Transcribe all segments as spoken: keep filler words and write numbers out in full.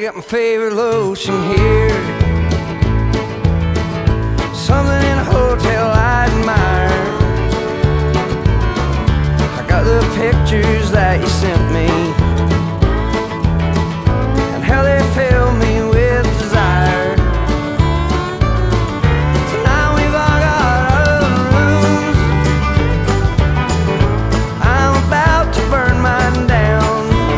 got my favorite lotion here. Something in a hotel I admire. I got the pictures that you sent me, and how they fill me with desire. Tonight we've all got our own rooms. I'm about to burn mine down,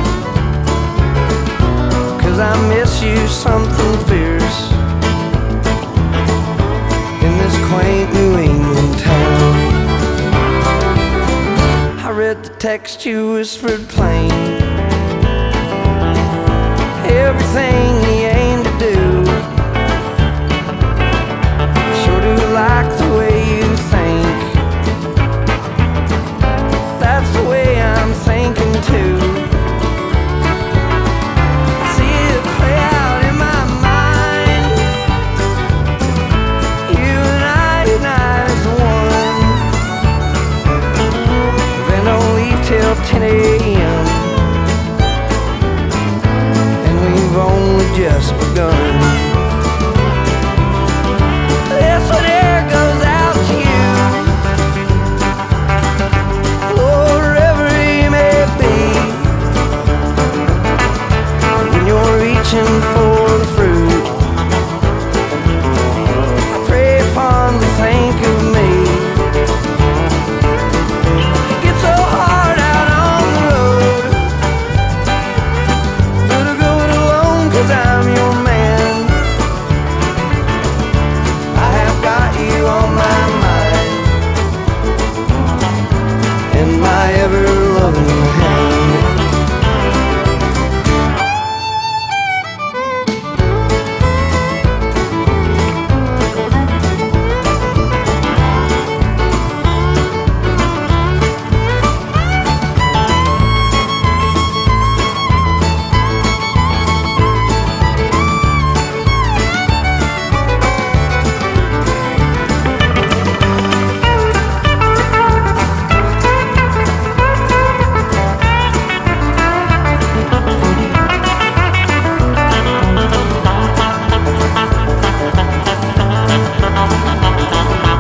'cause I miss you something fierce in this quaint New England town. I read the text you whispered plain, everything you aim to do. I sure do like the way you think. That's the way I'm thinking too. See it play out in my mind. You and I unite as one. Then don't leave till ten A M and we've only just begun. This one here goes out to you, wherever you may be. When you're reaching for the fruit, I pray fondly think of me. It gets so hard out on the road, but I'll go it alone 'cause I'm your man. I have got you on my mind, in my ever-loving hand.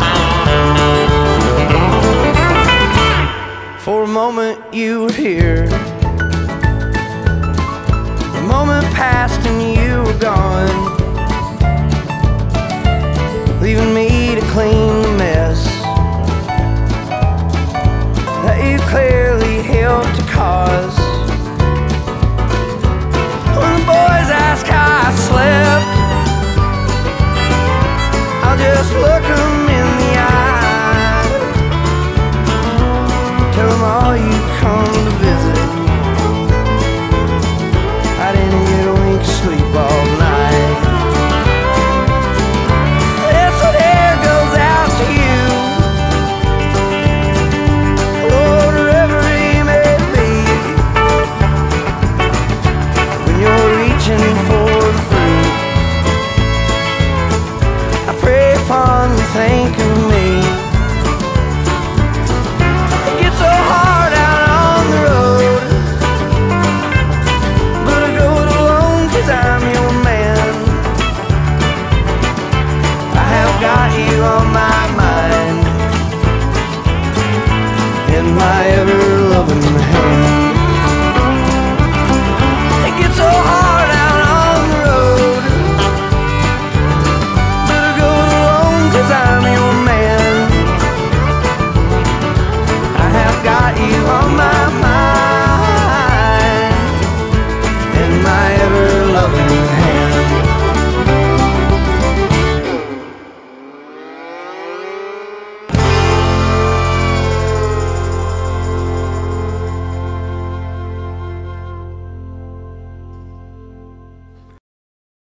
For a moment you were here,